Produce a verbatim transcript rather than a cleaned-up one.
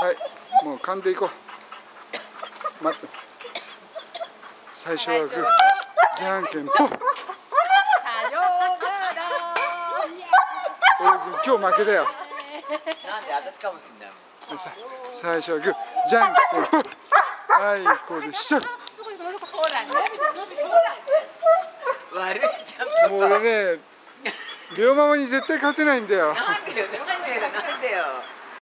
はい、もう噛んでいこう。待って。最初はグー、じゃんけんぽん。俺今日負けだよ。 なんで私かもしんないもん。 さ最初はグー、じゃんけんぽん。はい、こうでしょ。 悪いじゃん。 もう俺ね、両ママに絶対勝てないんだよ。 なんでよ、